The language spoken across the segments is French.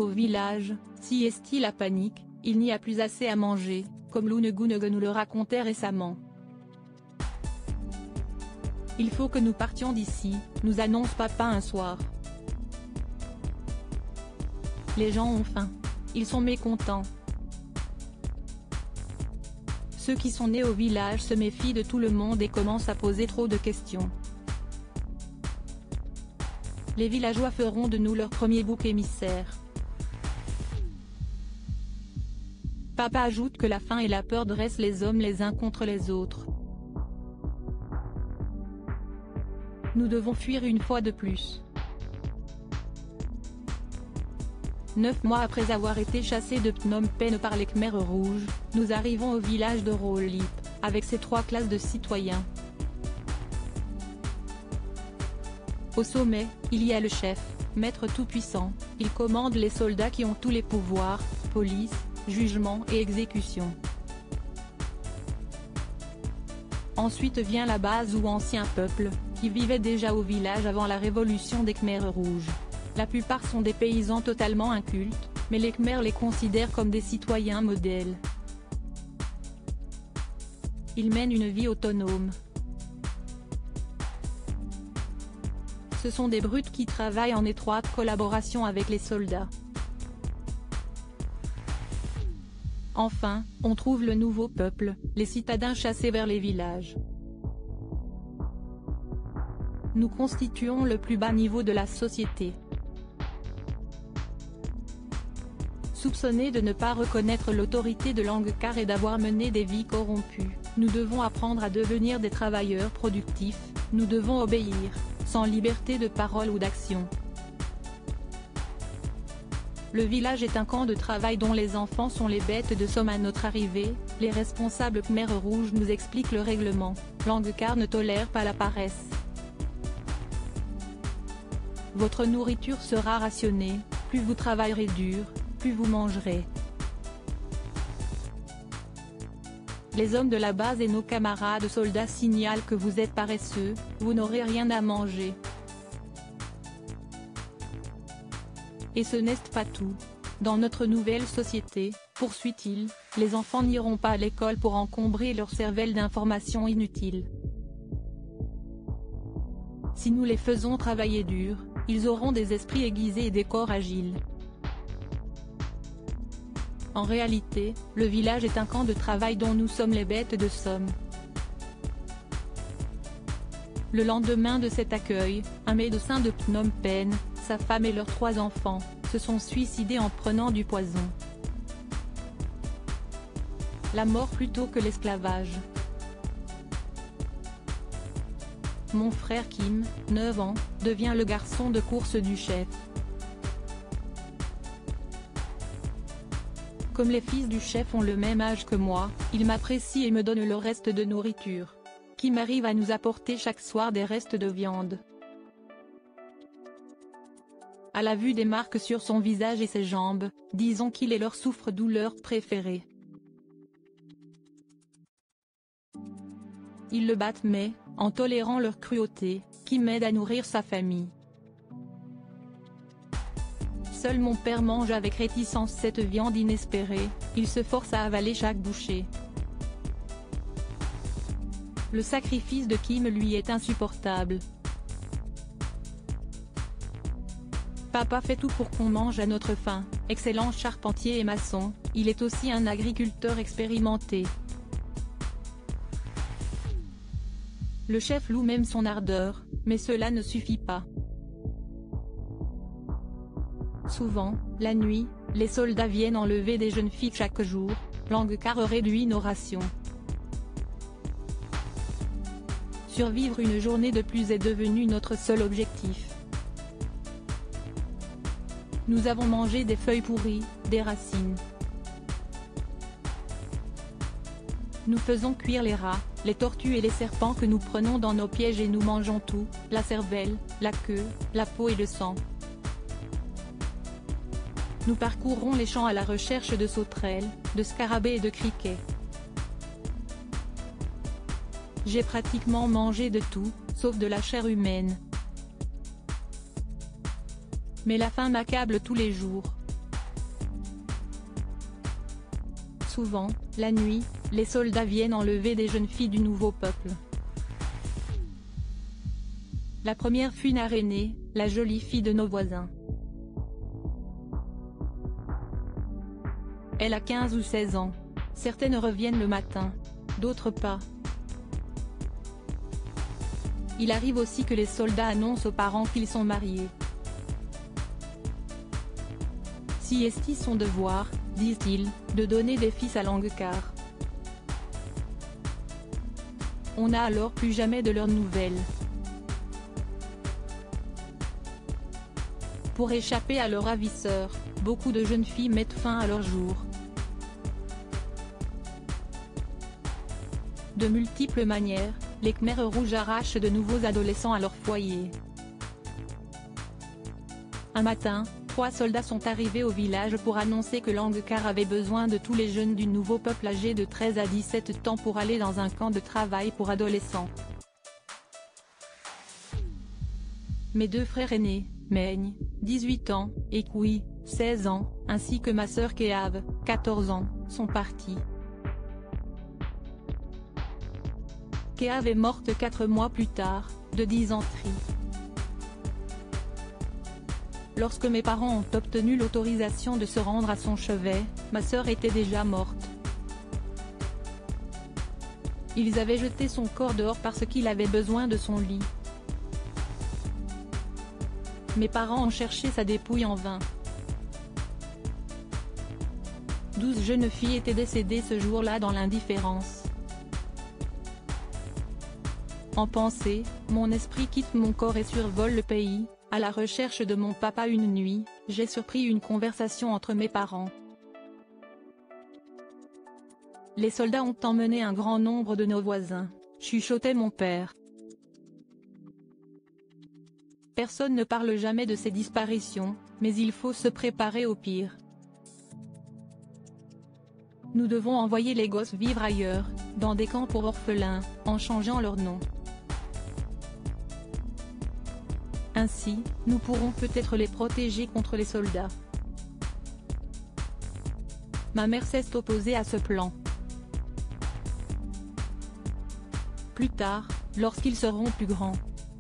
Au village, si est-il la panique, il n'y a plus assez à manger, comme l'Ounegouneg nous le racontait récemment. Il faut que nous partions d'ici, nous annonce papa un soir. Les gens ont faim. Ils sont mécontents. Ceux qui sont nés au village se méfient de tout le monde et commencent à poser trop de questions. Les villageois feront de nous leur premier bouc émissaire. Papa ajoute que la faim et la peur dressent les hommes les uns contre les autres. Nous devons fuir une fois de plus. 9 mois après avoir été chassés de Phnom Penh par les Khmers rouges, nous arrivons au village de Rolip, avec ses 3 classes de citoyens. Au sommet, il y a le chef, maître tout-puissant, il commande les soldats qui ont tous les pouvoirs, police, jugement et exécution. Ensuite vient la base ou ancien peuple, qui vivait déjà au village avant la révolution des Khmers rouges. La plupart sont des paysans totalement incultes, mais les Khmers les considèrent comme des citoyens modèles. Ils mènent une vie autonome. Ce sont des brutes qui travaillent en étroite collaboration avec les soldats. Enfin, on trouve le nouveau peuple, les citadins chassés vers les villages. Nous constituons le plus bas niveau de la société. Soupçonnés de ne pas reconnaître l'autorité de l'Angkar et d'avoir mené des vies corrompues, nous devons apprendre à devenir des travailleurs productifs, nous devons obéir, sans liberté de parole ou d'action. Le village est un camp de travail dont les enfants sont les bêtes de somme à notre arrivée, les responsables Khmers rouges nous expliquent le règlement, l'Angkar ne tolère pas la paresse. Votre nourriture sera rationnée, plus vous travaillerez dur, plus vous mangerez. Les hommes de la base et nos camarades soldats signalent que vous êtes paresseux, vous n'aurez rien à manger. Et ce n'est pas tout. Dans notre nouvelle société, poursuit-il, les enfants n'iront pas à l'école pour encombrer leur cervelle d'informations inutiles. Si nous les faisons travailler dur, ils auront des esprits aiguisés et des corps agiles. En réalité, le village est un camp de travail dont nous sommes les bêtes de somme. Le lendemain de cet accueil, un médecin de Phnom Penh, sa femme et leurs 3 enfants, se sont suicidés en prenant du poison. La mort plutôt que l'esclavage. Mon frère Kim, 9 ans, devient le garçon de course du chef. Comme les fils du chef ont le même âge que moi, ils m'apprécient et me donnent le reste de nourriture. Kim arrive à nous apporter chaque soir des restes de viande. À la vue des marques sur son visage et ses jambes, disons qu'il est leur souffre-douleur préféré. Ils le battent mais, en tolérant leur cruauté, Kim m'aide à nourrir sa famille. Seul mon père mange avec réticence cette viande inespérée, il se force à avaler chaque bouchée. Le sacrifice de Kim lui est insupportable. Papa fait tout pour qu'on mange à notre faim, excellent charpentier et maçon, il est aussi un agriculteur expérimenté. Le chef loue même son ardeur, mais cela ne suffit pas. Souvent, la nuit, les soldats viennent enlever des jeunes filles chaque jour, l'Angkar réduit nos rations. Survivre une journée de plus est devenu notre seul objectif. Nous avons mangé des feuilles pourries, des racines. Nous faisons cuire les rats, les tortues et les serpents que nous prenons dans nos pièges et nous mangeons tout, la cervelle, la queue, la peau et le sang. Nous parcourons les champs à la recherche de sauterelles, de scarabées et de criquets. J'ai pratiquement mangé de tout, sauf de la chair humaine. Mais la faim m'accable tous les jours. souvent, la nuit, les soldats viennent enlever des jeunes filles du nouveau peuple. La première fut Narénée, la jolie fille de nos voisins. Elle a 15 ou 16 ans. Certaines reviennent le matin, d'autres pas. Il arrive aussi que les soldats annoncent aux parents qu'ils sont mariés. Si est-il son devoir, disent-ils, de donner des fils à Languecar. On n'a alors plus jamais de leurs nouvelles. Pour échapper à leurs ravisseurs, beaucoup de jeunes filles mettent fin à leur jour. De multiples manières, les Khmers rouges arrachent de nouveaux adolescents à leur foyer. Un matin, 3 soldats sont arrivés au village pour annoncer que Languecar avait besoin de tous les jeunes du nouveau peuple âgés de 13 à 17 ans pour aller dans un camp de travail pour adolescents. Mes 2 frères aînés, Meigne, 18 ans, et Koui, 16 ans, ainsi que ma sœur Kéave, 14 ans, sont partis. Kéave est morte 4 mois plus tard, de dysenterie. Lorsque mes parents ont obtenu l'autorisation de se rendre à son chevet, ma sœur était déjà morte. Ils avaient jeté son corps dehors parce qu'il avait besoin de son lit. Mes parents ont cherché sa dépouille en vain. 12 jeunes filles étaient décédées ce jour-là dans l'indifférence. En pensée, mon esprit quitte mon corps et survole le pays. À la recherche de mon papa une nuit, j'ai surpris une conversation entre mes parents. Les soldats ont emmené un grand nombre de nos voisins, chuchotait mon père. Personne ne parle jamais de ces disparitions, mais il faut se préparer au pire. Nous devons envoyer les gosses vivre ailleurs, dans des camps pour orphelins, en changeant leur nom. Ainsi, nous pourrons peut-être les protéger contre les soldats. Ma mère s'est opposée à ce plan. Plus tard, lorsqu'ils seront plus grands.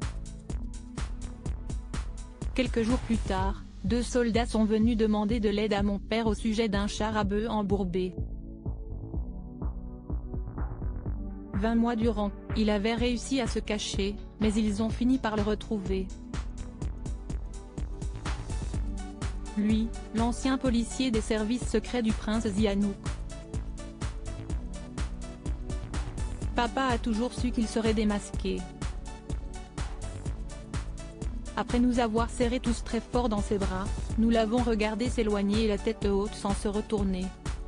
Quelques jours plus tard, 2 soldats sont venus demander de l'aide à mon père au sujet d'un char à bœufs embourbé. 20 mois durant, il avait réussi à se cacher, mais ils ont fini par le retrouver. Lui, l'ancien policier des services secrets du prince Sihanouk. Papa a toujours su qu'il serait démasqué. Après nous avoir serrés tous très fort dans ses bras, nous l'avons regardé s'éloigner la tête haute sans se retourner.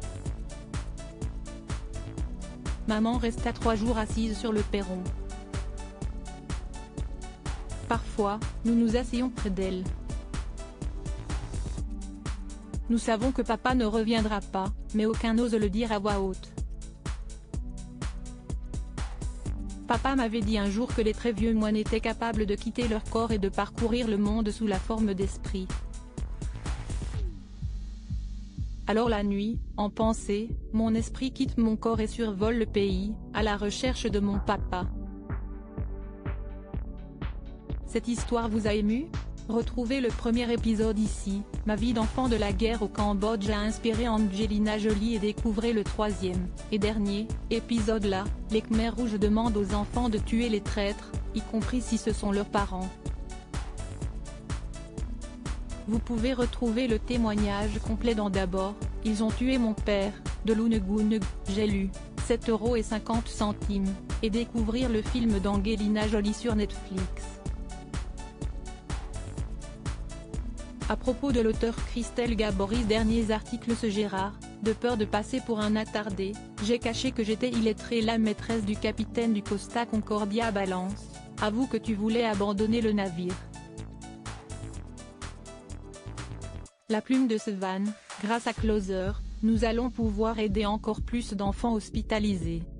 Maman resta 3 jours assise sur le perron. Parfois, nous nous asseyons près d'elle. Nous savons que papa ne reviendra pas, mais aucun n'ose le dire à voix haute. Papa m'avait dit un jour que les très vieux moines étaient capables de quitter leur corps et de parcourir le monde sous la forme d'esprit. Alors la nuit, en pensée, mon esprit quitte mon corps et survole le pays, à la recherche de mon papa. Cette histoire vous a ému ? Retrouvez le premier épisode ici. Ma vie d'enfant de la guerre au Cambodge a inspiré Angelina Jolie et découvrez le 3e, et dernier, épisode là, les Khmers rouges demandent aux enfants de tuer les traîtres, y compris si ce sont leurs parents. Vous pouvez retrouver le témoignage complet dans D'abord, ils ont tué mon père, de Lunegune, j'ai lu, 7,50 €, et découvrir le film d'Angelina Jolie sur Netflix. À propos de l'auteur Christelle Gaboris, derniers articles ce Gérard, de peur de passer pour un attardé, j'ai caché que j'étais illettrée, la maîtresse du capitaine du Costa Concordia balance, avoue que tu voulais abandonner le navire. La plume de Sevan, grâce à Closer, nous allons pouvoir aider encore plus d'enfants hospitalisés.